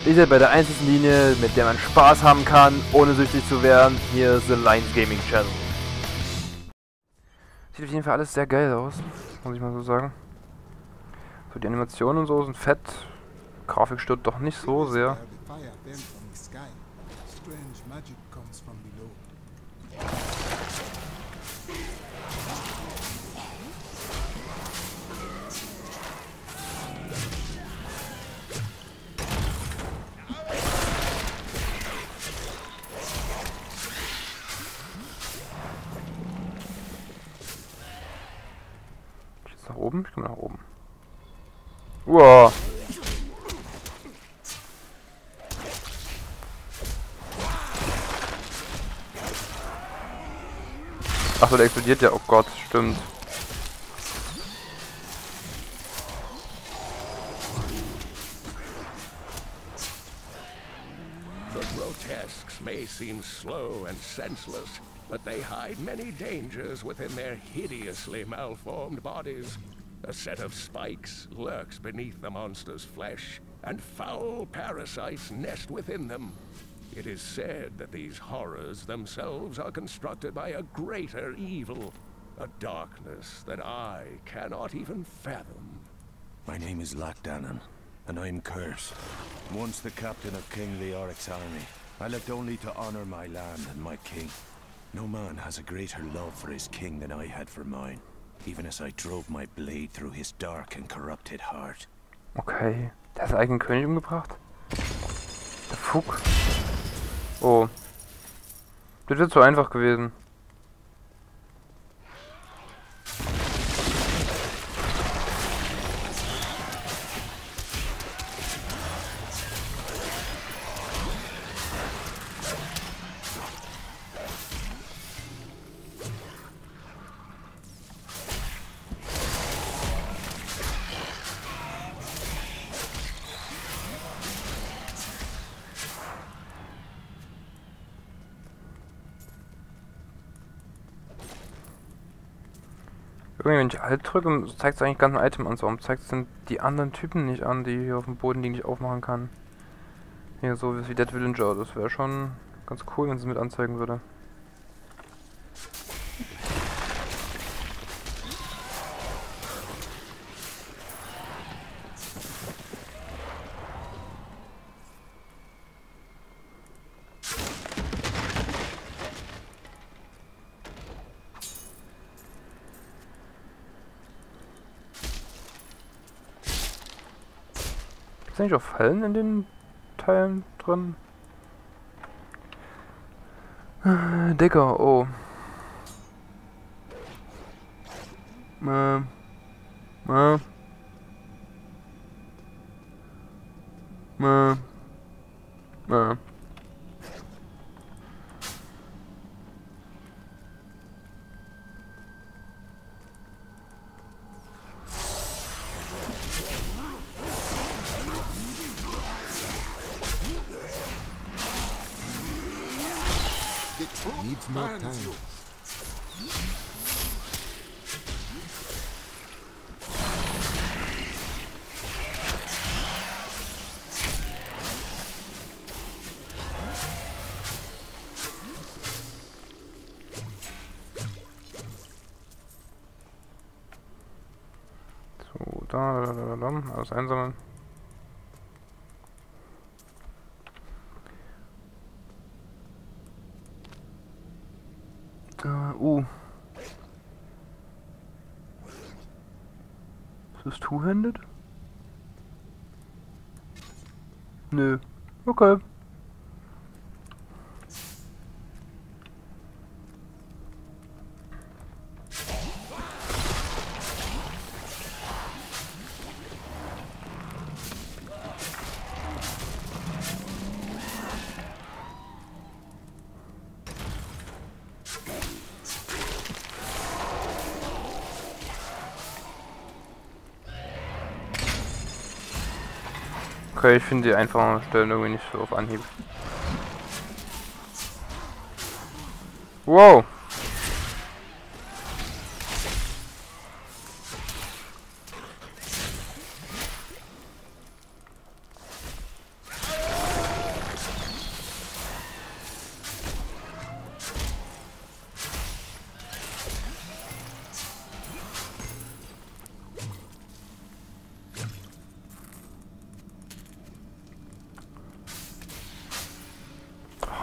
Ihr seid bei der einzigen Linie, mit der man Spaß haben kann, ohne süchtig zu werden. Hier ist The Lions Gaming Channel. Sieht auf jeden Fall alles sehr geil aus, muss ich mal so sagen. So, die Animationen und so sind fett. Grafik stört doch nicht so sehr. Nach oben? Ich komme nach oben. Wow. Achso, der explodiert ja. Oh Gott, stimmt. The grotesques may seem slow and senseless, but they hide many dangers within their hideously malformed bodies. A set of spikes lurks beneath the monster's flesh, and foul parasites nest within them. It is said that these horrors themselves are constructed by a greater evil, a darkness that I cannot even fathom. My name is Lakdanan, and I'm cursed. Once the captain of King Leoric's army, I lived only to honor my land and my king. No man has a greater love for his king than I had for mine, even as I drove my blade through his dark and corrupted heart. Okay, der hat seinen eigenen König umgebracht? Der Fug. Oh. Das wird zu einfach gewesen. Irgendwie, wenn ich Alt drücke, zeigt es eigentlich ganz ein Item an. Warum zeigt es denn die anderen Typen nicht an, die hier auf dem Boden liegen, die ich aufmachen kann? Hier, so wie Dead Villager. Das wäre schon ganz cool, wenn es mit anzeigen würde. Ist eigentlich auch Fallen in den Teilen drin? Digger, oh. Äh. Needs more time. So, da, alles einsammeln. Ist das two-handed? Nö. Okay. Okay, ich finde die einfachen Stellen irgendwie nicht so auf Anhieb. Wow!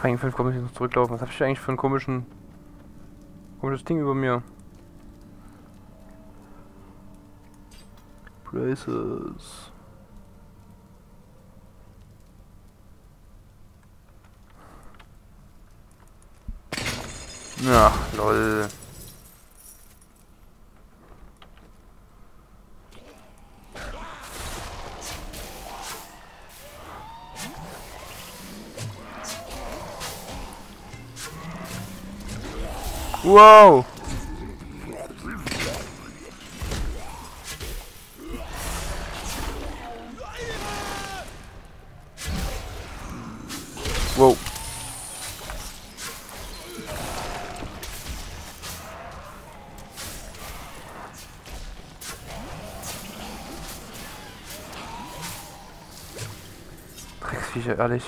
Rang 5 komme ich jetzt noch zurücklaufen. Was habe ich eigentlich für ein komisches Ding über mir? Braces. Ja, lol. Wow! Wow. Drecksviecher, ehrlich.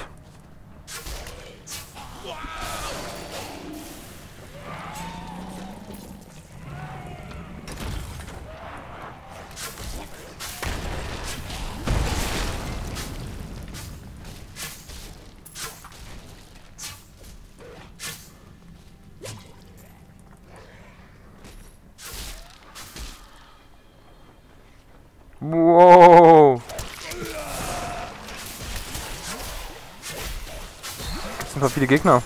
Wow! Das sind doch viele Gegner.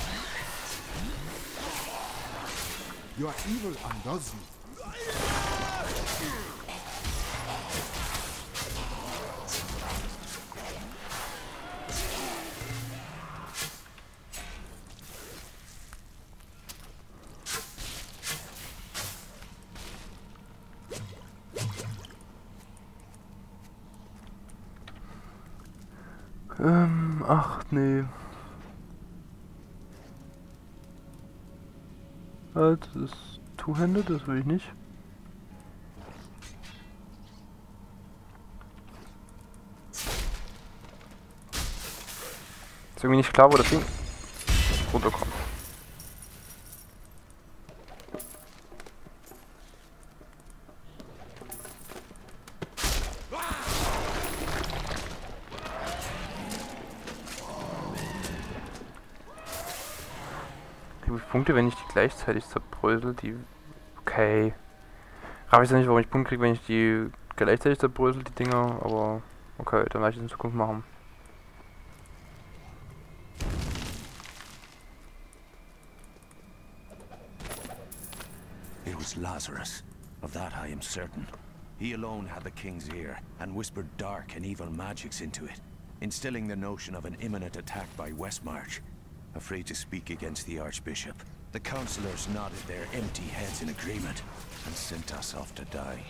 You are evil undoes you. Ach nee. Das ist Two-Handed, das will ich nicht. Ist irgendwie nicht klar, wo das Ding runterkommt. Kriege ich Punkte, wenn ich die gleichzeitig zerbrösel? Die. Okay. Raff ich ja nicht, warum ich Punkte kriege, wenn ich die gleichzeitig zerbrösel, die Dinger, aber okay, dann werde ich das in Zukunft machen. It was Lazarus. Of that I am certain. He alone had the king's ear, and whispered dark and evil magics into it, instilling the notion of an imminent attack by Westmarch. Afraid to speak against the Archbishop, the councillors nodded their empty heads in agreement, and sent us off to die.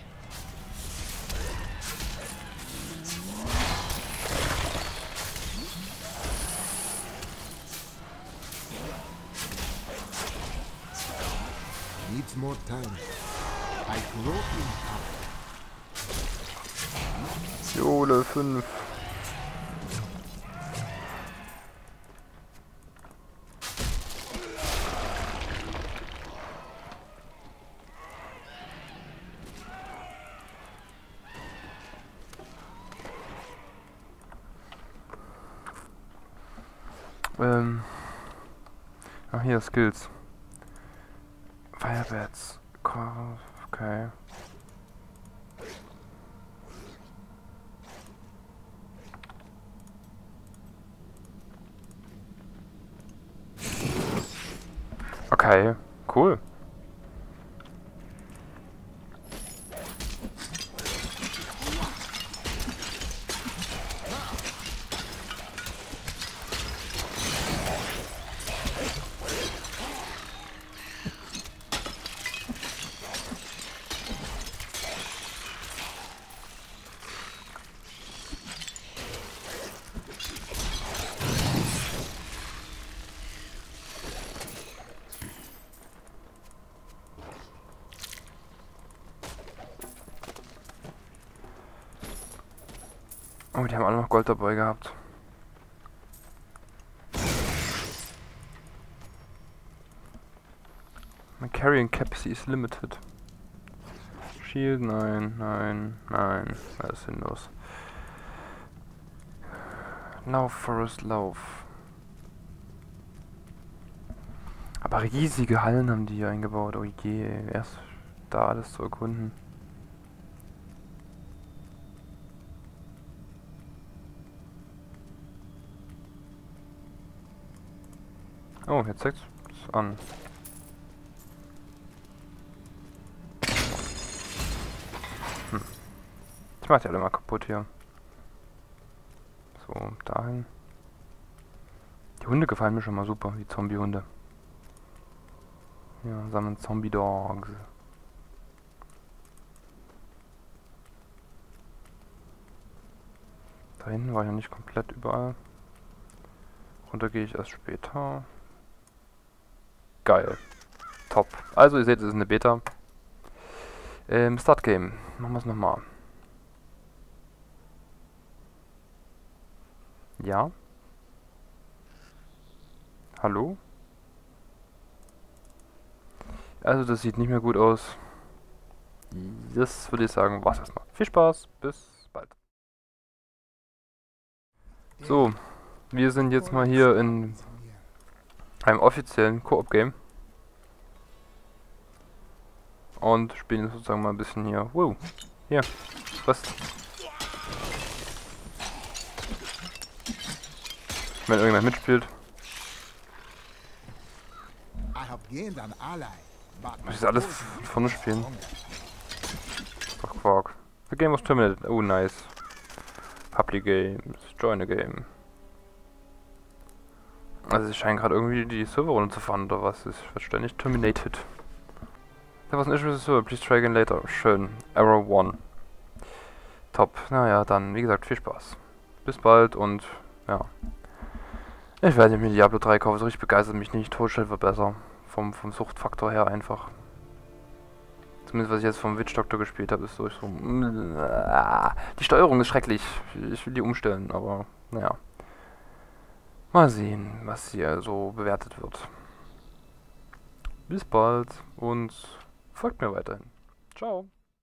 Needs more time. I grow in power. Jole 5. Ach hier, Skills. Firebats. Okay. Okay, cool. Oh, die haben alle noch Gold dabei gehabt. My carrying capacity is limited. Shield, nein. Das ist sinnlos. Lauf, Forest, lauf. Aber riesige Hallen haben die hier eingebaut. Oh je, erst da alles zu erkunden. Oh, jetzt zeigt's an. Ich mach die alle mal kaputt hier. So, dahin. Die Hunde gefallen mir schon mal super, die Zombie-Hunde. Ja, sammeln Zombie-Dogs. Da hinten war ich noch nicht komplett überall. Runter gehe ich erst später. Geil. Top. Also ihr seht, es ist eine Beta. Start Game. Machen wir es nochmal. Ja? Hallo? Also das sieht nicht mehr gut aus. Das würde ich sagen, war's erstmal. Viel Spaß, bis bald. So, wir sind jetzt mal hier in einem offiziellen Koop-Game. Und spielen sozusagen mal ein bisschen hier. Wow, hier, was? Wenn irgendjemand mitspielt. Muss ich alles vorne spielen? Doch Quark. The game was terminated. Oh, nice. Public Games. Join a game. Also sie scheinen gerade irgendwie die Server runterzufahren oder was? Es wird ständig terminated. There was an issue with the server. Please try again later. Schön. Error 1. Top. Naja, dann wie gesagt viel Spaß. Bis bald und ja. Ich werde mir Diablo 3 kaufen. So richtig begeistert mich nicht. Totstell wird besser. Vom Suchtfaktor her einfach. Zumindest was ich jetzt vom Witch Doctor gespielt habe, ist so. Die Steuerung ist schrecklich. Ich will die umstellen, aber naja. Mal sehen, was hier so bewertet wird. Bis bald und folgt mir weiterhin. Ciao.